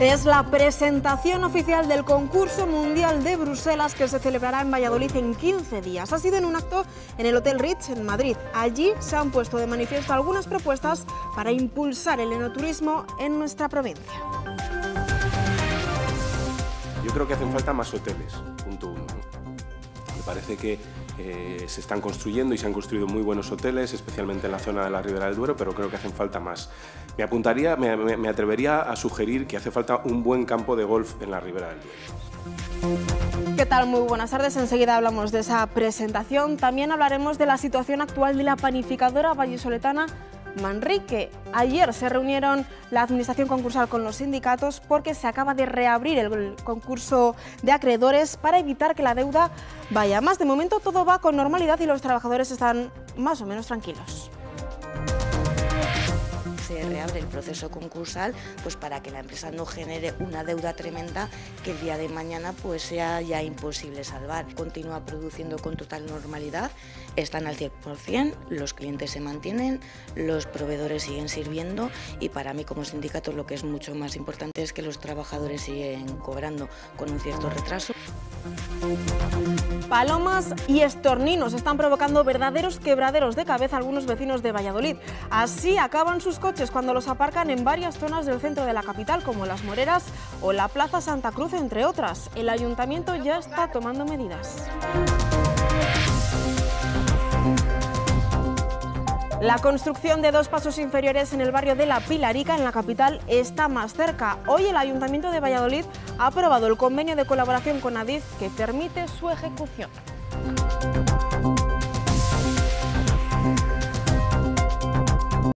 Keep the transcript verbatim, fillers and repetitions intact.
Es la presentación oficial del concurso mundial de Bruselas que se celebrará en Valladolid en quince días. Ha sido en un acto en el Hotel Ritz en Madrid. Allí se han puesto de manifiesto algunas propuestas para impulsar el enoturismo en nuestra provincia. Yo creo que hacen falta más hoteles, punto uno. Me parece que eh, se están construyendo y se han construido muy buenos hoteles, especialmente en la zona de la Ribera del Duero, pero creo que hacen falta más. Me apuntaría, me, me, me atrevería a sugerir que hace falta un buen campo de golf en la Ribera del Duero. ¿Qué tal? Muy buenas tardes. Enseguida hablamos de esa presentación. También hablaremos de la situación actual de la panificadora vallisoletana Manrique. Ayer se reunieron la administración concursal con los sindicatos porque se acaba de reabrir el concurso de acreedores para evitar que la deuda vaya más. De momento todo va con normalidad y los trabajadores están más o menos tranquilos. Se reabre el proceso concursal pues para que la empresa no genere una deuda tremenda que el día de mañana pues sea ya imposible salvar. Continúa produciendo con total normalidad, están al cien por cien, los clientes se mantienen, los proveedores siguen sirviendo y para mí como sindicato lo que es mucho más importante es que los trabajadores siguen cobrando con un cierto retraso. Palomas y estorninos están provocando verdaderos quebraderos de cabeza a algunos vecinos de Valladolid. Así acaban sus coches cuando los aparcan en varias zonas del centro de la capital, como Las Moreras o la Plaza Santa Cruz, entre otras. El ayuntamiento ya está tomando medidas. La construcción de dos pasos inferiores en el barrio de La Pilarica, en la capital, está más cerca. Hoy el Ayuntamiento de Valladolid ha aprobado el convenio de colaboración con Adif que permite su ejecución.